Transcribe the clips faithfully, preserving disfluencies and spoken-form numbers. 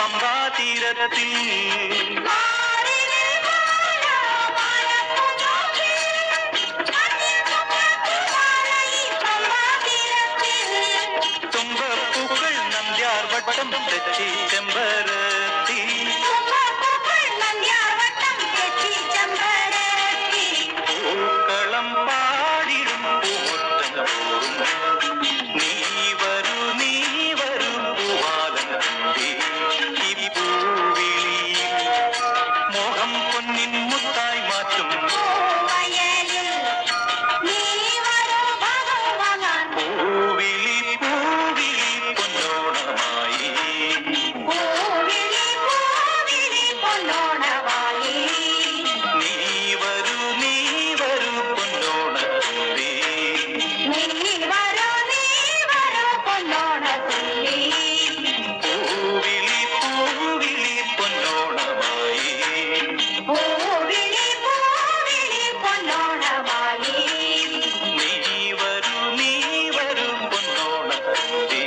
പമ്പാ തീരത്തിൽ തുമ്പപ്പൂക്കൾ നന്ദ്യാർ വട്ടം തെച്ചി ചെമ്പരത്തി പൂക്കളം പാടിടും പൂമുറ്റം നീ വരൂ നീ വരൂ പൂവാലൻ ഈ പൂവിളി മോഹം പൊന്നിൻ മുത്തായി മാറ്റും പൂവിളി പൂവിളി പൊന്നോണമായി നീ വരൂ നീ വരൂ പൊന്നോണത്തുമ്പി പൂവിളി പൂവിളി പൊന്നോണമായി നീ വരൂ നീ വരൂ പൊന്നോണത്തുമ്പി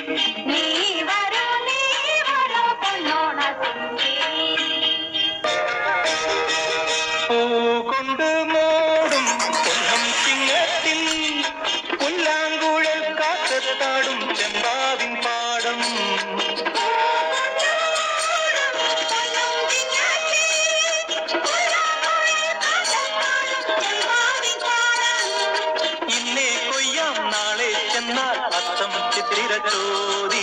പൂ കൊണ്ട് മൂടും പൊന്നം ചിങ്ങത്തിൽ പുല്ലാങ്കുഴൽ കാറ്റത്താടും ചെമ്പാവിൻ പാടം ഇന്നേ കൊയ്യാം നാളെ ചെന്നാൽ അത്തം ചിത്തിര ചോദി